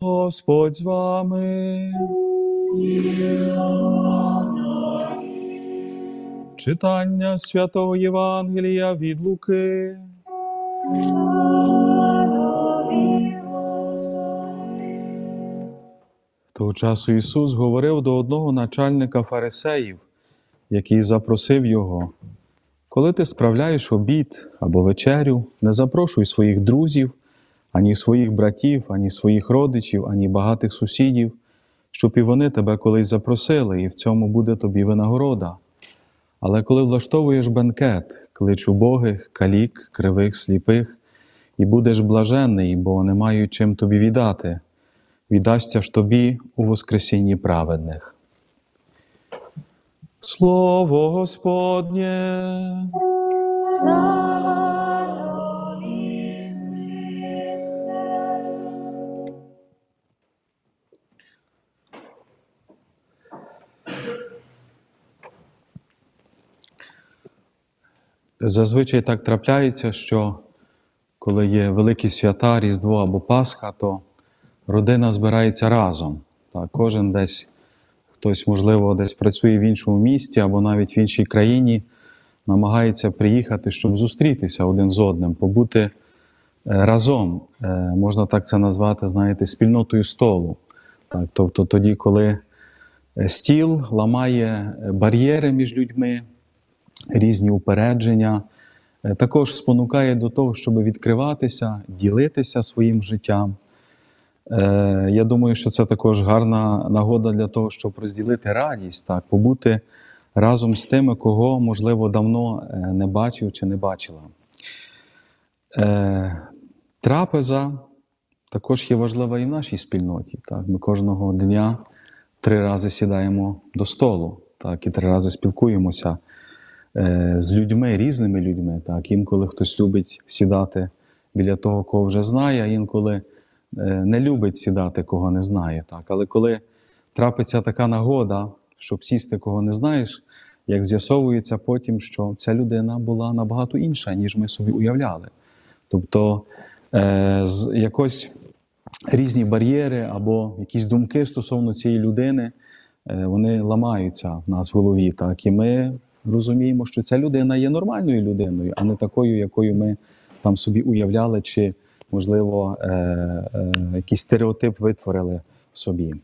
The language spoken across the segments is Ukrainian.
Господь з вами. Читання Святого Євангелія від Луки. Того часу Ісус говорив до одного начальника фарисеїв, який запросив його: «Коли ти справляєш обід або вечерю, не запрошуй своїх друзів, ані своїх братів, ані своїх родичів, ані багатих сусідів, щоб і вони тебе колись запросили, і в цьому буде тобі винагорода. Але коли влаштовуєш бенкет, клич убогих, калік, кривих, сліпих, і будеш блаженний, бо не мають чим тобі віддати. Віддасться ж тобі у воскресінні праведних». Слово Господнє. Слава тобі, Христе. Зазвичай так трапляється, що коли є великі свята, Різдво або Пасха, то родина збирається разом. Так, кожен десь, хтось, можливо, десь працює в іншому місті або навіть в іншій країні, намагається приїхати, щоб зустрітися один з одним, побути разом. Можна так це назвати, знаєте, спільнотою столу. Так, тобто тоді, коли стіл ламає бар'єри між людьми, різні упередження, також спонукає до того, щоб відкриватися, ділитися своїм життям. Я думаю, що це також гарна нагода для того, щоб розділити радість, так, побути разом з тими, кого, можливо, давно не бачив чи не бачила. Трапеза також є важлива і в нашій спільноті. Так. Ми кожного дня 3 рази сідаємо до столу, так, і 3 рази спілкуємося з людьми, різними людьми. Так. Інколи хтось любить сідати біля того, кого вже знає, а інколи не любить сідати, кого не знає. Так. Але коли трапиться така нагода, щоб сісти, кого не знаєш, як з'ясовується потім, що ця людина була набагато інша, ніж ми собі уявляли. Тобто якось різні бар'єри або якісь думки стосовно цієї людини, вони ламаються в нас в голові. Так? І ми розуміємо, що ця людина є нормальною людиною, а не такою, якою ми там собі уявляли, чи, можливо, якийсь стереотип витворили в собі.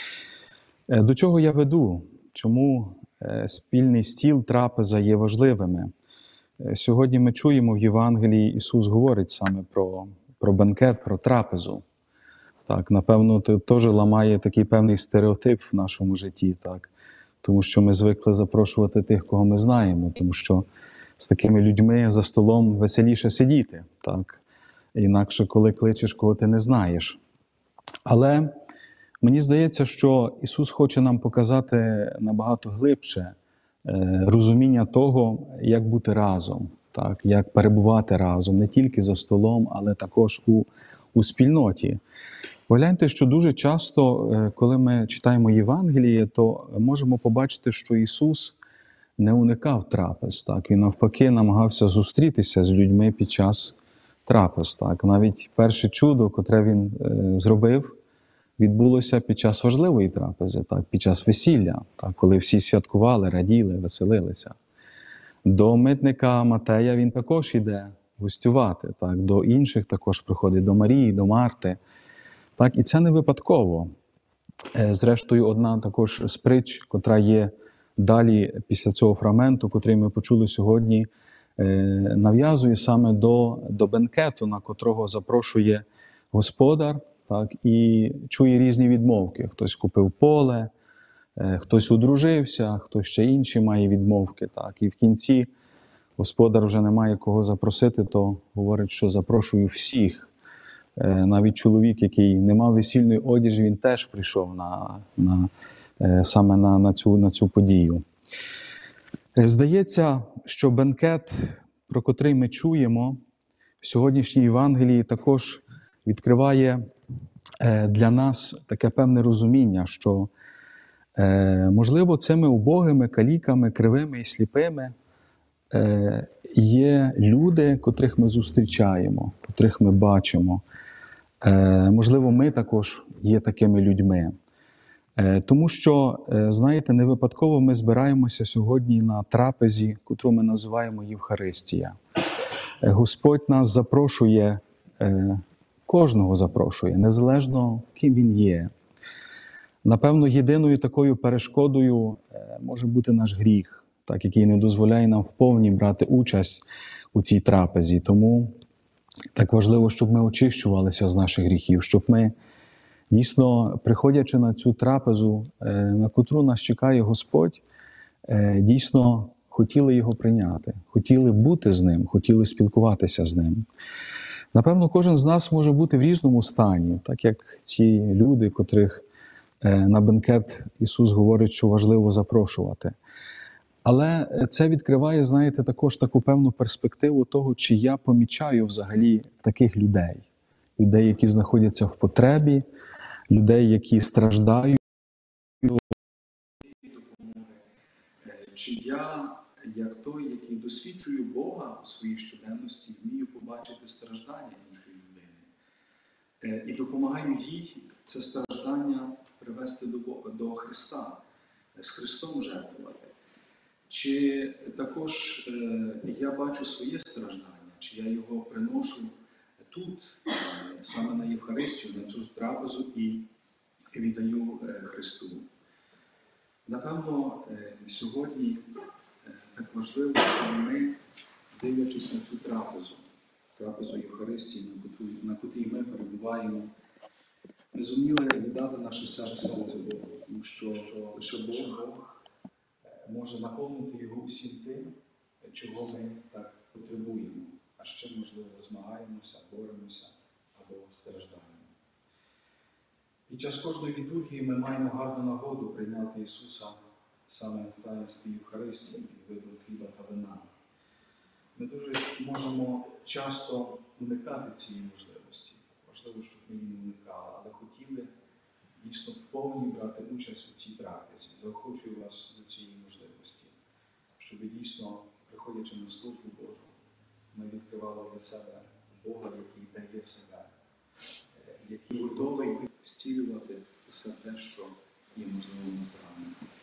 До чого я веду? Чому спільний стіл, трапеза є важливими? Сьогодні ми чуємо в Євангелії, Ісус говорить саме про бенкет, про трапезу. Так, напевно, це теж ламає такий певний стереотип в нашому житті, так? Тому що ми звикли запрошувати тих, кого ми знаємо, тому що з такими людьми за столом веселіше сидіти, так? Інакше, коли кличеш, кого ти не знаєш. Але мені здається, що Ісус хоче нам показати набагато глибше розуміння того, як бути разом, так, як перебувати разом, не тільки за столом, але також у спільноті. Погляньте, що дуже часто, коли ми читаємо Євангеліє, то можемо побачити, що Ісус не уникав трапез. Так. Він навпаки намагався зустрітися з людьми під час трапез. Так. Навіть перше чудо, котре Він зробив, відбулося під час важливої трапези, так, під час весілля, так, коли всі святкували, раділи, веселилися. До митника Матея він також йде гостювати, так, до інших також приходить, до Марії, до Марти. Так, і це не випадково. Зрештою, одна також з притч, котра є далі після цього фрагменту, котрий ми почули сьогодні, нав'язує саме до бенкету, на котрого запрошує господар, так, і чує різні відмовки. Хтось купив поле, хтось одружився, хтось ще інші має відмовки. Так. І в кінці господар вже не має кого запросити, то говорить, що запрошую всіх. Навіть чоловік, який не мав весільної одежі, він теж прийшов саме на цю подію. Здається, що бенкет, про котрий ми чуємо в сьогоднішній Євангелії, також відкриває для нас таке певне розуміння, що, можливо, цими убогими, каліками, кривими і сліпими є люди, котрих ми зустрічаємо, котрих ми бачимо. Можливо, ми також є такими людьми. Тому що, знаєте, не випадково ми збираємося сьогодні на трапезі, котру ми називаємо Євхаристія. Господь нас запрошує, кожного запрошує, незалежно ким він є. Напевно, єдиною такою перешкодою може бути наш гріх, так, який не дозволяє нам вповні брати участь у цій трапезі. Тому так важливо, щоб ми очищувалися з наших гріхів, щоб ми дійсно, приходячи на цю трапезу, на котру нас чекає Господь, дійсно хотіли його прийняти, хотіли бути з ним, хотіли спілкуватися з ним. Напевно, кожен з нас може бути в різному стані, так як ці люди, котрих на бенкет Ісус говорить, що важливо запрошувати. Але це відкриває, знаєте, також таку певну перспективу того, чи я помічаю взагалі таких людей. Людей, які знаходяться в потребі, людей, які страждають. Чи я, як той, який досвідчую Бога у своїй щоденності, вмію побачити страждання іншої людини і допомагаю їй це страждання привести до Христа, з Христом жертвувати. Чи також я бачу своє страждання, чи я його приношу тут, саме на Євхаристію, на цю трапезу і віддаю Христу. Напевно, сьогодні так важливо, що ми, дивлячись на цю трапезу Євхаристії, на котрій ми перебуваємо, не зуміли віддати наше серце Богу, тому що лише Бог може наповнити його усім тим, чого ми так потребуємо, а ще, можливо, змагаємося, боремося або страждаємо. Під час кожної літургії ми маємо гарну нагоду прийняти Ісуса саме в таїнстві Євхаристії, видом хліба та вина. Ми дуже можемо часто уникати цієї можливості. Важливо, щоб ми її не уникали, але хотіли дійсно вповні брати участь у цій трапезі. Заохочую вас до цієї можливості, щоб дійсно, приходячи на службу Божу, ми відкривали для себе Бога, який дає себе, який готовий зцілювати усе те, що є можливо на зранку.